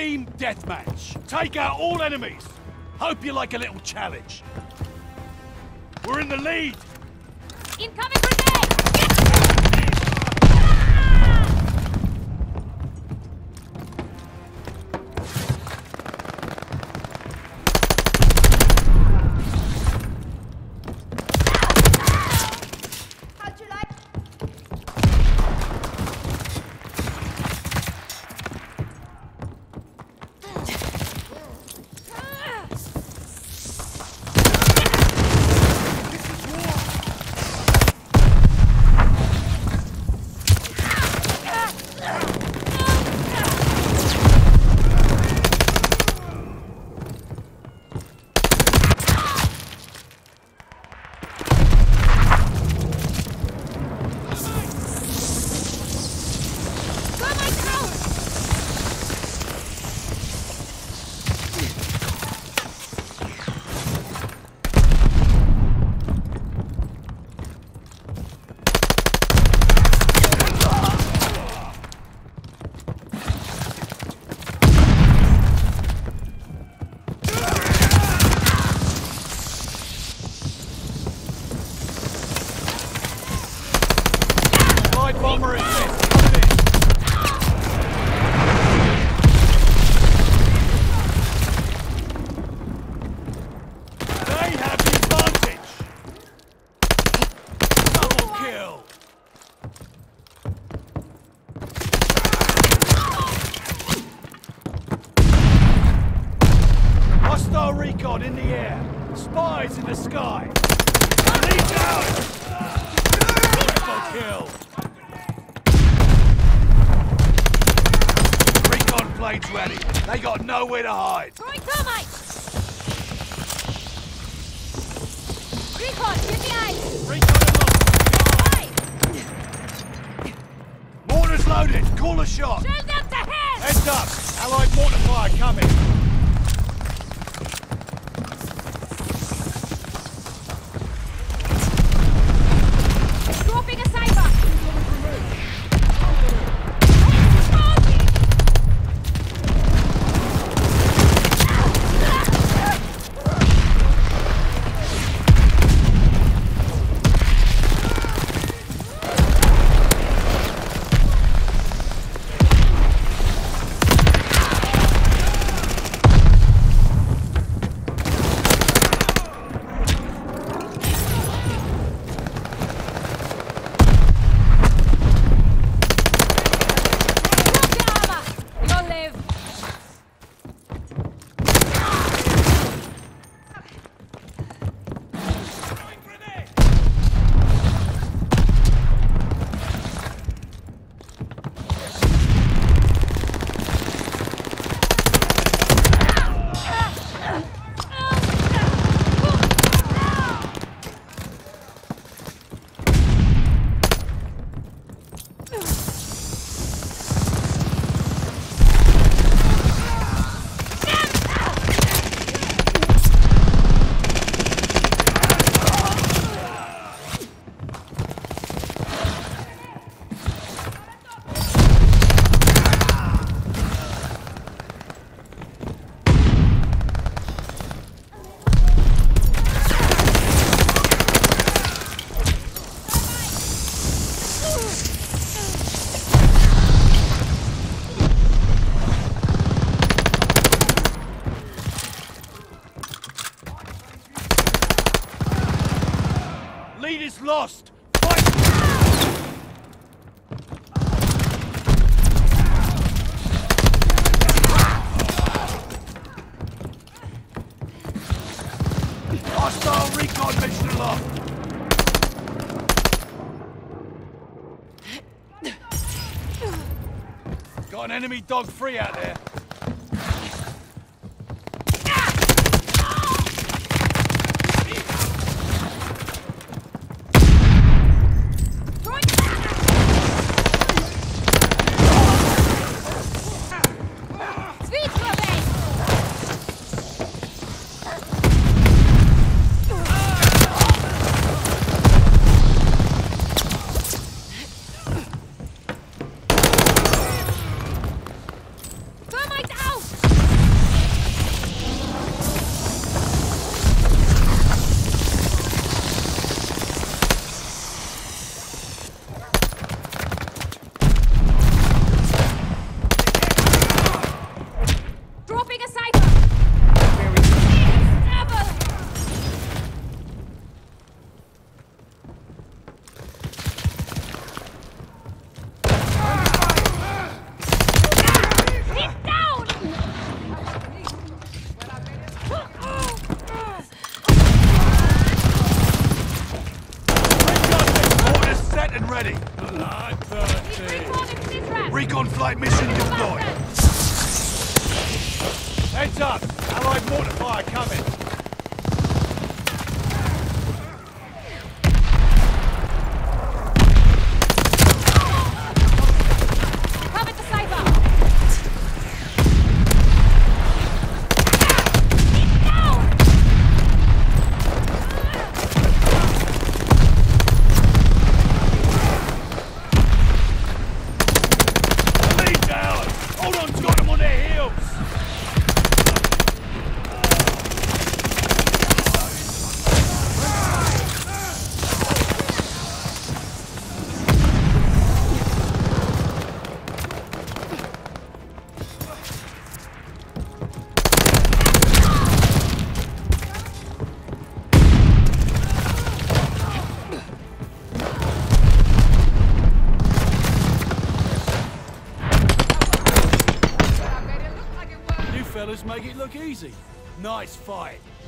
Team deathmatch. Take out all enemies. Hope you like a little challenge. We're in the lead. Incoming grenade! How'd you like? Bomber is hit. They have the advantage. Double kill. Hostile recon in the air. Spies in the sky. Lead down. Triple kill. Blades ready. They got nowhere to hide. Throwing thermite! Recon, get the eyes! Recon unlocked. Mortars loaded. Call a shot. Shells up the head! Heads up. Allied mortar fire coming. Dropping a cyber! Lead is lost. Fight! Hostile recon mission locked. Got an enemy dog free out there. Thermite ready. He's recon into this ramp. Recon flight mission deployed. Heads up! Allied mortar fire coming. Cover the cypher. He's down. Lead down! Hold on, got them on their heels! You fellas make it look easy. Nice fight.